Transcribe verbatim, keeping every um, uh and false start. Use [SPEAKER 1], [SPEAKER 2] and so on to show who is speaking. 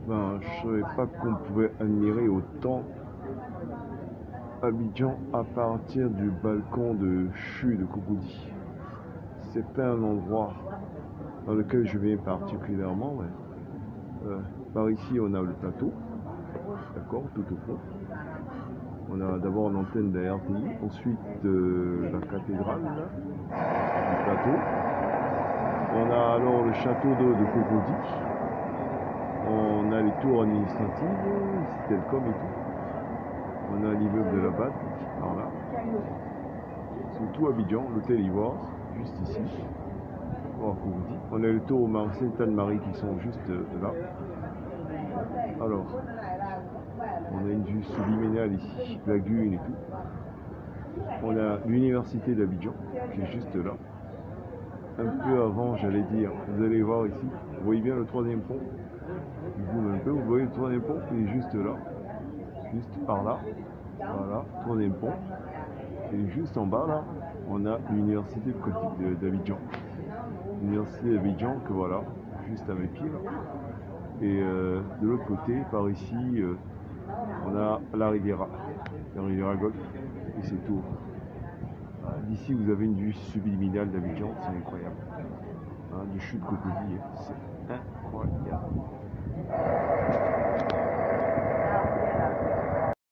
[SPEAKER 1] Ben, je savais pas qu'on pouvait admirer autant Abidjan à partir du balcon de Chu de Cocody. C'est pas un endroit dans lequel je viens particulièrement. Ouais. Euh, par ici, on a le plateau, d'accord, tout au fond. On a d'abord l'antenne de la R T I, ensuite euh, la cathédrale là, du plateau. On a alors le château d'eau de Cocody. On a les tours administratives, Telcom et tout. On a l'immeuble de la B A D, par là. C'est tout Abidjan, l'hôtel Ivoire, juste ici. Oh, Cocody. On a le tour Marseille Tannemarine qui sont juste là. Alors, on a une vue subliminale ici, lagune et tout. On a l'université d'Abidjan qui est juste là. Un peu avant, j'allais dire, vous allez voir ici, vous voyez bien le troisième pont. Je zoome un peu, vous voyez le troisième pont, il est juste là, juste par là. Voilà, troisième pont. Et juste en bas là, on a l'université d'Abidjan. L'université d'Abidjan que voilà, juste à mes pieds là. Et euh, de l'autre côté, par ici, euh, on a la Riviera, la Riviera Golf, et c'est tout. D'ici, vous avez une vue subliminale d'Abidjan, c'est incroyable. Hein, du chute de Cocody, c'est incroyable.